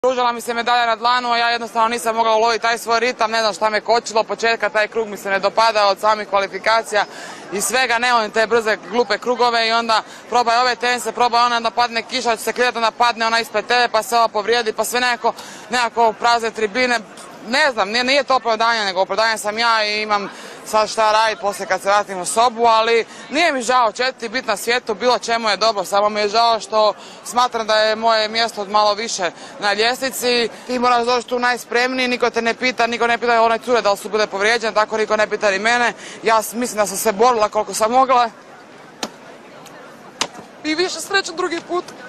Pružala mi se medalja na dlanu, a ja jednostavno nisam mogla uloviti taj svoj ritam, ne znam šta me kočilo, početka taj krug mi se ne dopada od samih kvalifikacija i svega, ne volim te brze glupe krugove i onda probaj ove tenise, probaj ona da padne kiša, će se klidati, onda padne ona ispred tebe pa se ova povrijedi, pa sve nekako prazne tribine, ne znam, nije to opravdanje, nego opravdanje sam ja i imam sad šta raditi poslije kad se vratim u sobu, ali nije mi žao, četvrti bit na svijetu, bilo čemu je dobro, samo mi je žao što smatram da je moje mjesto malo više na ljestvici. Ti moraš doći tu najspremniji, niko te ne pita, niko ne pita one cure da li su bile povrijeđene, tako niko ne pita ni mene. Ja mislim da sam se borila koliko sam mogla. I više sreće drugi put.